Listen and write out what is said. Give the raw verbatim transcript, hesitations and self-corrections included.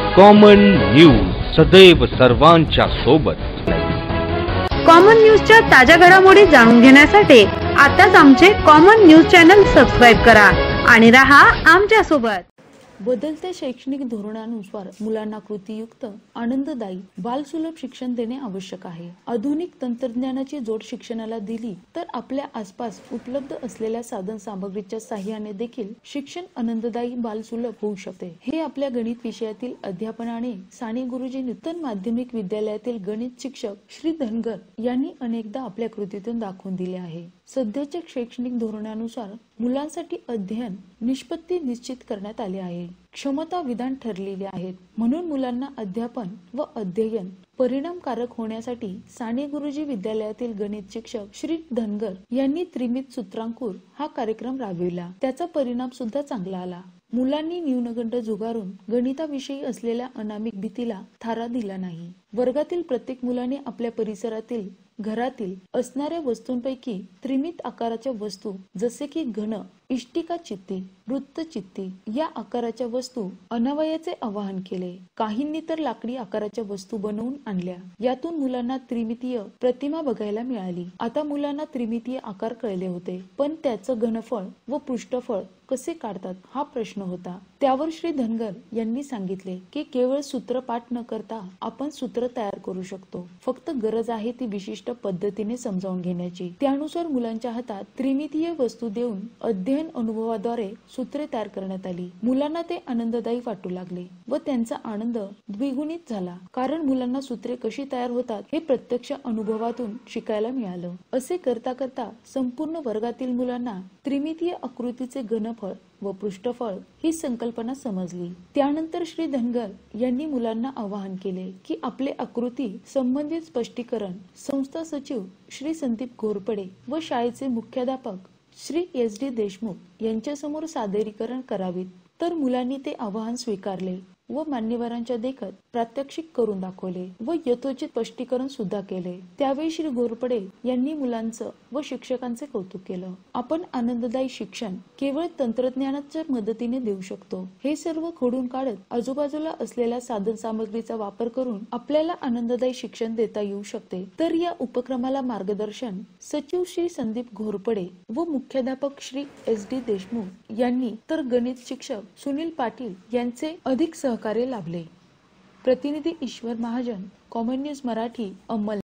Common news सदैव सर्वांच्या सोबत। कॉमन न्यूजच्या ताज्या घडामोडी जाणून घेण्यासाठी आताच आमचे कॉमन न्यूज चॅनल सबस्क्राइब करा आणि रहा आमच्या सोबत। बदलत्या शैक्षणिक धोरणानुसार मुलांना कृतीयुक्त, आनंददायी, बालसुलभ शिक्षण देणे आवश्यक आहे। आधुनिक तंत्रज्ञानाची जोड शिक्षणाला दिली तर आपल्या आसपास उपलब्ध असलेल्या साधन सामग्रीच्या साहाय्याने देखील शिक्षण आनंददायी, बालसुलभ होऊ शकते। हे आपल्या गणित विषयातील अध्यापनाने साने गुरुजी नूतन माध्यमिक विद्यालयातील गणित शिक्षक श्री धनगर यांनी अनेकदा आपल्या कृतीतून दाखवून दिले आहे। सध्याच्या शैक्षणिक धोरणानुसार मुलांसाठी अध्ययन निष्पत्ती निश्चित करण्यात आले आहे। क्षमता विधान ठरलेले आहेत, म्हणून मुलांना अध्यापन व अध्ययन परिणामकारक होण्यासाठी साने गुरुजी विद्यालयातील गणित शिक्षक श्री धनगर यांनी त्रिमित सूत्रांकुर हा कार्यक्रम राबविला। त्याचा परिणाम सुद्धा चांगला आला। मुलांनी न्यूनगंड झुगारून गणिताविषयी असलेल्या अनामिक भीतीला थारा दिला नाही। वर्गातील प्रत्येक मुलाने आपल्या परिसरातील घरातील असणाऱ्या वस्तूंपैकी त्रिमित आकाराच्या वस्तू जसे की घन, इष्टिका चित्ती, वृत्तचित्ती या आकाराच्या वस्तू अनावयाचे आवाहन केले। काहींनी तर लाकडी आकाराच्या वस्तू बनवून आणल्या। यातून मुलांना त्रिमितीय प्रतिमा बघायला मिळाली। आता मुलांना त्रिमितीय आकार कळले होते, पण त्याचं घनफळ व पृष्ठफळ कसे काढतात हा प्रश्न होता। त्यावर श्री धनगर यांनी सांगितले की केवळ सूत्र पाठ न करता आपण सूत्र तयार करू शकतो, फक्त गरज आहे ती विशिष्ट पद्धतीने समजावून घेण्याची। त्यानुसार मुलांच्या हातात त्रिमितीय वस्तू देऊन अध्ययन अनुभवाद्वारे सूत्रे तयार करण्यात आली। मुलांना ते आनंददायी वाटू लागले व त्यांचा आनंद द्विगुणित झाला, कारण मुलांना सूत्रे कशी तयार होतात हे प्रत्यक्ष अनुभवातून शिकायला मिळालं। असे करता करता संपूर्ण वर्गातील मुलांना त्रिमितीय आकृतीचे घनफळ व पृष्ठफळ ही संकल्पना समजली। त्यानंतर श्री धनगर यांनी मुलांना आवाहन केले की आपले आकृती संबंधित स्पष्टीकरण संस्था सचिव श्री संदीप घोरपडे व शाळेचे मुख्याध्यापक श्री एस डी देशमुख यांच्या समोर सादरीकरण करावीत। तर मुलांनी ते आवाहन स्वीकारले व मान्यवरांच्या देखत प्रात्यक्षिक करून दाखवले व यथोचित स्पष्टीकरण सुद्धा केले। त्यावेळी श्री घोरपडे यांनी मुलांचं व शिक्षकांचे कौतुक केलं। आपण आनंददायी शिक्षण केवळ तंत्रज्ञानाच्या मदतीने देऊ शकतो। हे सर्व खोडून काढत आजूबाजूला असलेल्या साधन सामग्रीचा वापर करून आपल्याला आनंददायी शिक्षण देता येऊ शकते। तर या उपक्रमाला मार्गदर्शन सचिव श्री संदीप घोरपडे व मुख्याध्यापक श्री एस डी देशमुख यांनी, तर गणित शिक्षक सुनील पाटील यांचे अधिक सहकार्य लाभले। प्रतिनिधी ईश्वर महाजन, कॉमन न्यूज मराठी, अंमल।